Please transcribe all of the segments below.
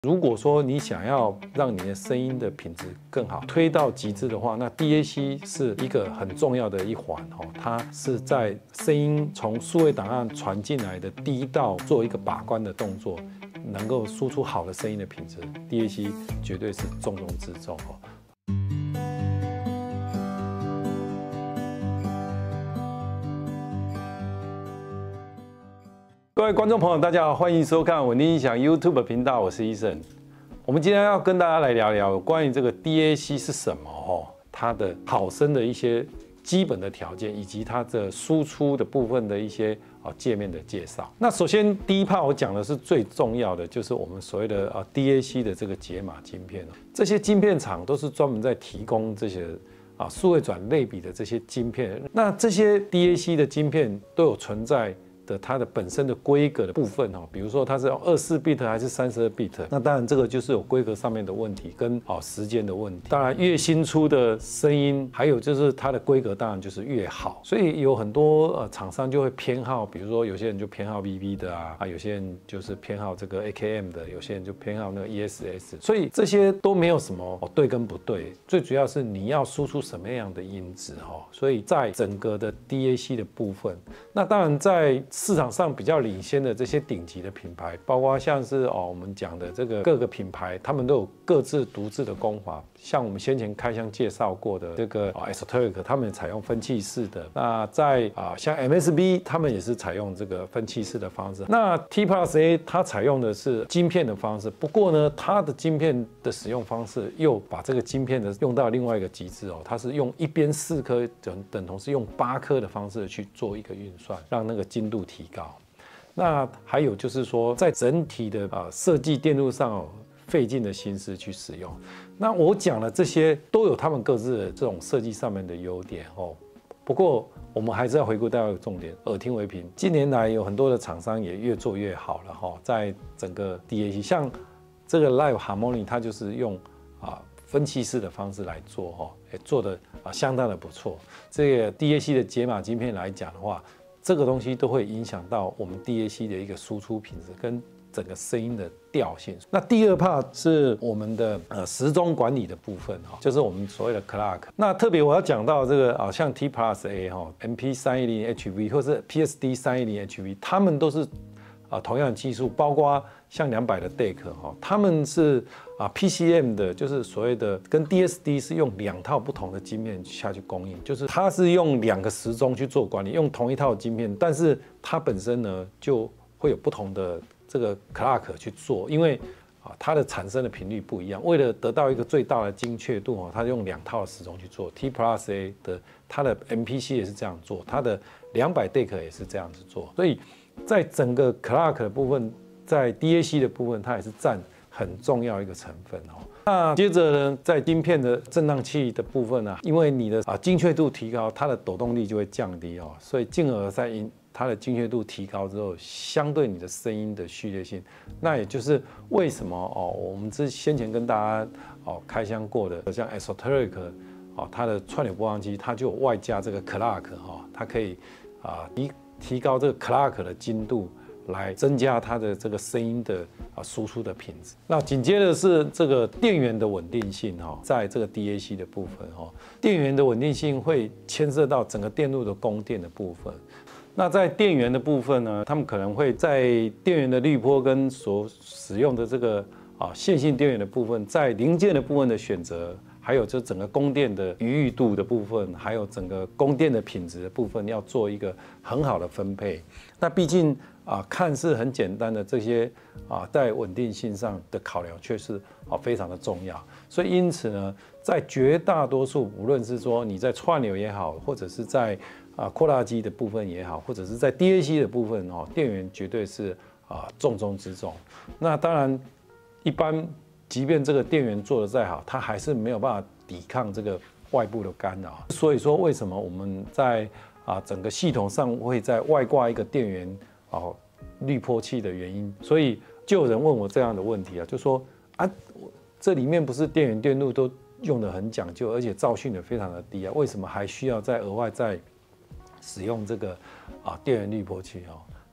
如果说你想要让你的声音的品质更好，推到极致的话，那 DAC 是一个很重要的一环哦。它是在声音从数位档案传进来的第一道做一个把关的动作，能够输出好的声音的品质 ，DAC 绝对是重中之重哦。各位观众朋友，大家好，欢迎收看稳定音响 YouTube 频道，我是医生。我们今天要跟大家来聊聊关于这个 DAC 是什么哦，它的好声的一些基本的条件，以及它的输出的部分的一些界面的介绍。那首先第一 part 我讲的是最重要的，就是我们所谓的DAC 的这个解码晶片。这些晶片厂都是专门在提供这些数位转类比的这些晶片。那这些 DAC 的晶片都有存在它的本身的规格的部分哈，比如说它是24bit 还是32bit，那当然这个就是有规格上面的问题跟时间的问题。当然越新出的声音，还有就是它的规格当然就是越好，所以有很多厂商就会偏好，比如说有些人就偏好 VV 的有些人就是偏好这个 AKM 的，有些人就偏好那个 ESS， 所以这些都没有什么对跟不对，最主要是你要输出什么样的音质哈。所以在整个的 DAC 的部分，那当然在市场上比较领先的这些顶级的品牌，包括像是我们讲的这个各个品牌，他们都有各自独自的功法。像我们先前开箱介绍过的这个Esoteric， 他们采用分气式的。那在像 MSB， 他们也是采用这个分气式的方式。那 T+A 它采用的是晶片的方式，不过呢，它的晶片的使用方式又把这个晶片的用到另外一个极致哦，它是用一边4颗等同是用8颗的方式去做一个运算，让那个精度提高。那还有就是说，在整体的设计电路上费尽的心思去使用。那我讲的这些都有他们各自的这种设计上面的优点哦。不过我们还是要回顾到一个重点，耳听为凭。近年来有很多的厂商也越做越好了哈，在整个 DAC， 像这个 Live Harmony， 它就是用分气式的方式来做哈，也做的相当的不错。这个 DAC 的解码晶片来讲的话，这个东西都会影响到我们 DAC 的一个输出品质跟整个声音的调性。那第二 part 是我们的时钟管理的部分哈，就是我们所谓的 clock。那特别我要讲到这个像 T+A 哈、MP310HV 或是 PSD310HV， 他们都是同样的技术，包括像200的 DAC 哈，他们是PCM 的，就是所谓的跟 DSD 是用2套不同的晶片下去供应，就是它是用2个时钟去做管理，用同一套晶片，但是它本身呢就会有不同的这个 clock 去做，因为它的产生的频率不一样，为了得到一个最大的精确度它用2套的时钟去做。T+A 的它的 MPC 也是这样做，它的200 DAC 也是这样子做，所以在整个 clock 的部分，在 DAC 的部分，它也是占很重要一个成分哦。那接着呢，在晶片的振荡器的部分呢，因为你的精确度提高，它的抖动力就会降低哦，所以进而在它的精确度提高之后，相对你的声音的序列性，那也就是为什么我们先前跟大家开箱过的，像 Esoteric 它的串流播放机，它就有外加这个 clock 它可以提高这个 clock 的精度，来增加它的这个声音的输出的品质。那紧接着是这个电源的稳定性在这个 DAC 的部分电源的稳定性会牵涉到整个电路的供电的部分。那在电源的部分呢，他们可能会在电源的滤波跟所使用的这个线性电源的部分，在零件的部分的选择，还有就整个供电的余裕度的部分，还有整个供电的品质的部分，要做一个很好的分配。那毕竟看似很简单的这些在稳定性上的考量，却是非常的重要。所以因此呢，在绝大多数，无论是说你在串流也好，或者是在扩大机的部分也好，或者是在 DAC 的部分电源绝对是重中之重。那当然，一般即便这个电源做得再好，它还是没有办法抵抗这个外部的干扰。所以说，为什么我们在整个系统上会在外挂一个电源滤波器的原因？所以就有人问我这样的问题就说这里面不是电源电路都用得很讲究，而且噪讯也非常的低为什么还需要再额外再使用这个电源滤波器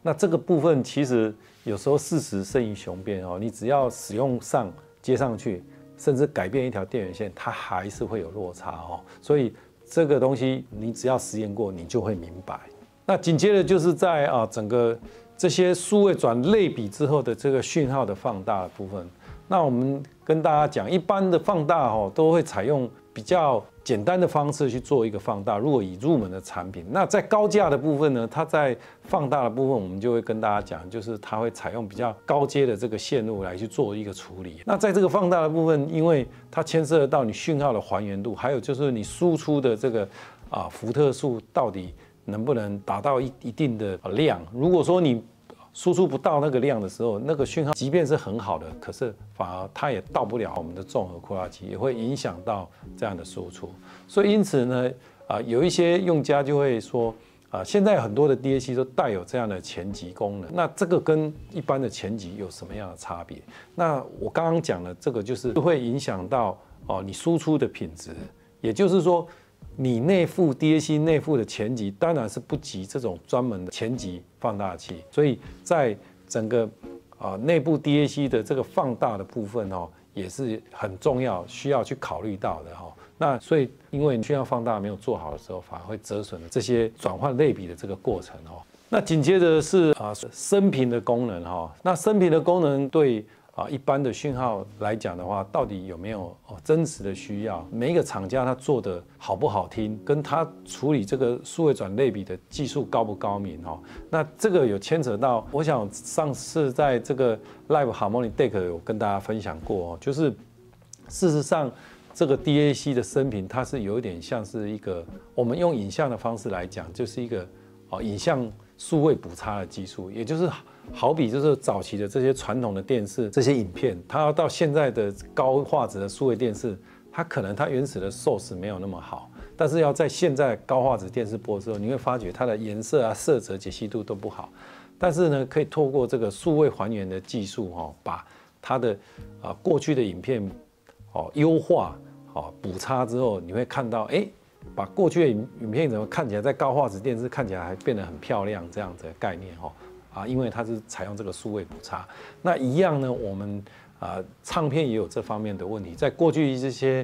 那这个部分其实有时候事实胜于雄辩哦，你只要使用上接上去，甚至改变一条电源线，它还是会有落差哦。所以这个东西你只要实验过，你就会明白。那紧接着就是在整个这些数位转类比之后的这个讯号的放大的部分。那我们跟大家讲，一般的放大都会采用比较简单的方式去做一个放大。如果以入门的产品，那在高价的部分呢，它在放大的部分，我们就会跟大家讲，就是它会采用比较高阶的这个线路来去做一个处理。那在这个放大的部分，因为它牵涉到你讯号的还原度，还有就是你输出的这个伏特数到底能不能达到一定的量。如果说你输出不到那个量的时候，那个讯号即便是很好的，可是反而它也到不了我们的综合扩大器，也会影响到这样的输出。所以因此呢，有一些用家就会说，现在很多的 DAC 都带有这样的前级功能，那这个跟一般的前级有什么样的差别？那我刚刚讲的这个就是会影响到你输出的品质，也就是说，你内附 DAC 内附的前级当然是不及这种专门的前级放大器，所以在整个内部 DAC 的这个放大的部分也是很重要，需要去考虑到的那所以因为讯号放大没有做好的时候，反而会折损了这些转换类比的这个过程那紧接着是升频的功能那升频的功能对一般的讯号来讲的话，到底有没有真实的需要？每一个厂家他做的好不好听，跟他处理这个数位转类比的技术高不高明那这个有牵扯到，我想上次在这个 Live Harmonic Deck 有跟大家分享过就是事实上这个 DAC 的升频，它是有一点像是一个我们用影像的方式来讲，就是一个影像数位补差的技术，也就是好比就是早期的这些传统的电视，这些影片，它要到现在的高画质的数位电视，它可能它原始的 source 没有那么好，但是要在现在高画质电视播的时候，你会发觉它的颜色色泽解析度都不好。但是呢，可以透过这个数位还原的技术把它的过去的影片优化补差之后，你会看到把过去的影片怎么看起来在高画质电视看起来还变得很漂亮这样子的概念因为它是采用这个数位补差。那一样呢，我们唱片也有这方面的问题。在过去这些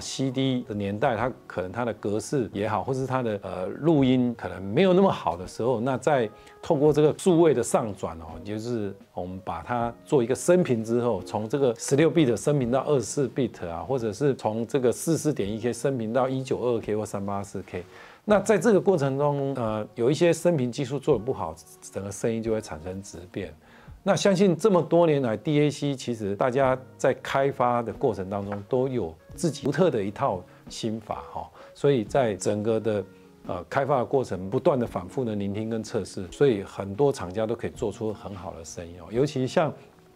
CD 的年代，它可能它的格式也好，或是它的录音可能没有那么好的时候，那在透过这个数位的上转就是我们把它做一个升频之后，从这个16 bit 升频到24 bit 或者是从这个44.1K 升频到192K 或384K。那在这个过程中，有一些升频技术做得不好，整个声音就会产生质变。那相信这么多年来 ，DAC 其实大家在开发的过程当中都有自己独特的一套心法所以在整个的开发的过程，不断的反复的聆听跟测试，所以很多厂家都可以做出很好的声音尤其像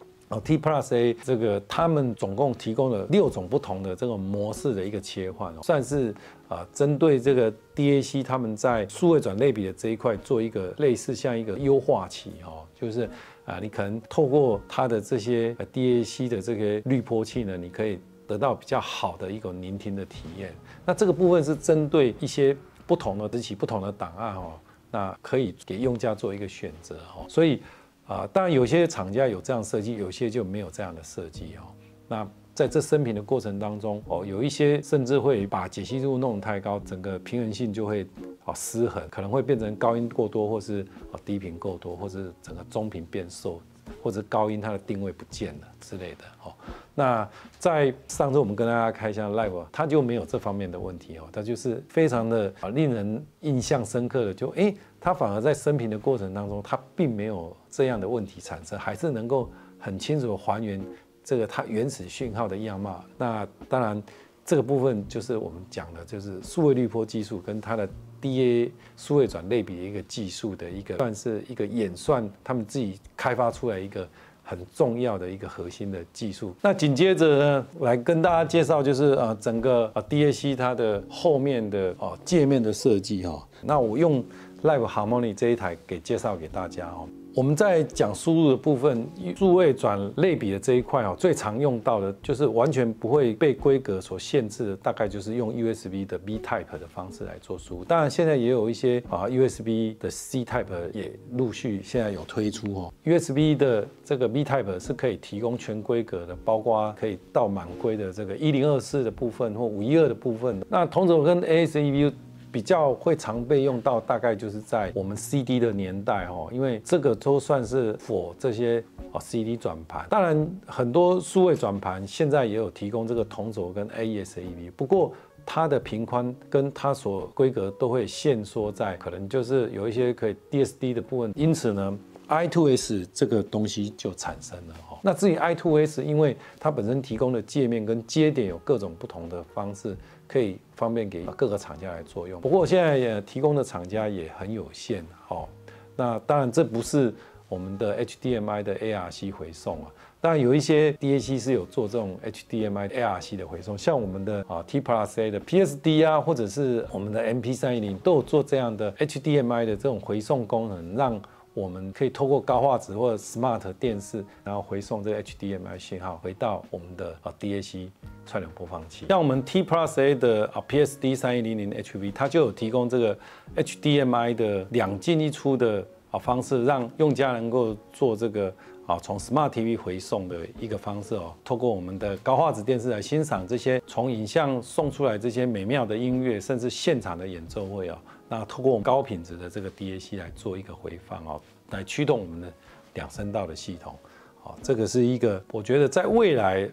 T Plus A 这个，他们总共提供了6种不同的这种模式的一个切换算是针对这个 DAC 他们在数位转类比的这一块做一个类似像一个优化器就是你可能透过它的这些DAC 的这个滤波器呢，你可以得到比较好的一个聆听的体验。那这个部分是针对一些不同的时期、不同的档案那可以给用家做一个选择所以当然有些厂家有这样设计，有些就没有这样的设计那在这升频的过程当中有一些甚至会把解析度弄得太高，整个平衡性就会失衡，可能会变成高音过多，或是低频过多，或是整个中频变瘦，或者高音它的定位不见了之类的那在上次我们跟大家开箱 Live， 它就没有这方面的问题它就是非常的令人印象深刻的，就它反而在升频的过程当中，它并没有这样的问题产生，还是能够很清楚的还原这个它原始讯号的样貌。那当然这个部分就是我们讲的，就是数位滤波技术跟它的 DA 数位转类比的一个技术的一个算是一个演算，他们自己开发出来一个很重要的一个核心的技术。那紧接着呢，来跟大家介绍就是整个DAC 它的后面的界面的设计那我用 Live Harmonic 这一台给介绍给大家我们在讲输入的部分，数位转类比的这一块最常用到的就是完全不会被规格所限制的，大概就是用 USB 的 B Type 的方式来做输入。当然，现在也有一些USB 的 C Type 也陆续现在有推出USB 的这个 B Type 是可以提供全规格的，包括可以到满规的这个1024的部分或512的部分。那同轴跟 ASEVU比较会常被用到，大概就是在我们 CD 的年代因为这个都算是 for 这些CD 转盘。当然，很多数位转盘现在也有提供这个同轴跟 AES-EV， 不过它的频宽跟它所规格都会限缩在可能就是有一些可以 DSD 的部分，因此呢 I2S 这个东西就产生了那至于 I2S， 因为它本身提供的界面跟接点有各种不同的方式，可以方便给各个厂家来作用。不过现在提供的厂家也很有限那当然这不是我们的 HDMI 的 ARC 回送当然有一些 DAC 是有做这种 HDMI ARC 的回送，像我们的T+A 的 PSD 或者是我们的 MP310都有做这样的 HDMI 的这种回送功能，让我们可以透过高画质或者 Smart 电视，然后回送这个 HDMI 信号回到我们的DAC 串流播放器。像我们 T+A 的PSD3100HV， 它就有提供这个 HDMI 的2进1出的方式，让用家能够做这个从 Smart TV 回送的一个方式透过我们的高画质电视来欣赏这些从影像送出来这些美妙的音乐，甚至现场的演奏会那透过我们高品质的这个 DAC 来做一个回放来驱动我们的2声道的系统这个是一个我觉得在未来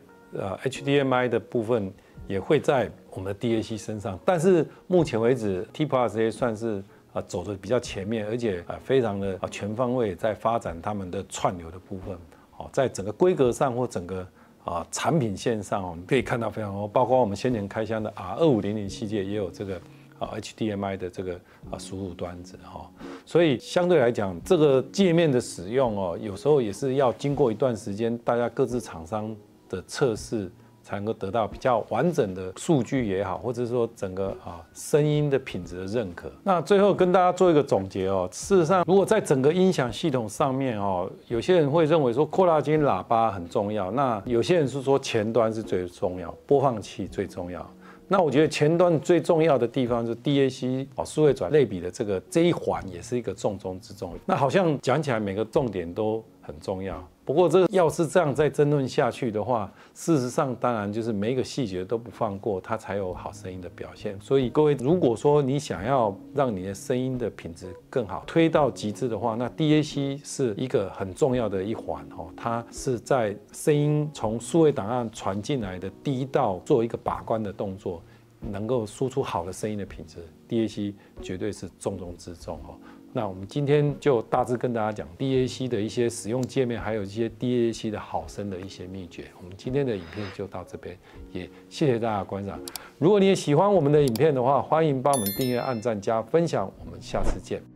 HDMI 的部分也会在我们的 DAC 身上，但是目前为止 T+A 算是走的比较前面，而且非常的全方位在发展他们的串流的部分在整个规格上或整个产品线上我们可以看到非常多，包括我们先前开箱的R2500系列也有这个HDMI 的这个输入端子所以相对来讲，这个界面的使用有时候也是要经过一段时间，大家各自厂商的测试，才能够得到比较完整的数据也好，或者说整个声音的品质的认可。那最后跟大家做一个总结事实上，如果在整个音响系统上面有些人会认为说扩大间喇叭很重要，那有些人是说前端是最重要，播放器最重要。那我觉得前端最重要的地方就是 DAC 数位转类比的这一环也是一个重中之重。那好像讲起来每个重点都很重要，不过这要是这样再争论下去的话，事实上当然就是每一个细节都不放过，它才有好声音的表现。所以各位，如果说你想要让你的声音的品质更好，推到极致的话，那 DAC 是一个很重要的一环它是在声音从数位档案传进来的第一道做一个把关的动作，能够输出好的声音的品质 ，DAC 绝对是重中之重那我们今天就大致跟大家讲 DAC 的一些使用界面，还有一些 DAC 的好声的一些秘诀。我们今天的影片就到这边，也谢谢大家观赏。如果你也喜欢我们的影片的话，欢迎帮我们订阅、按赞、加分享。我们下次见。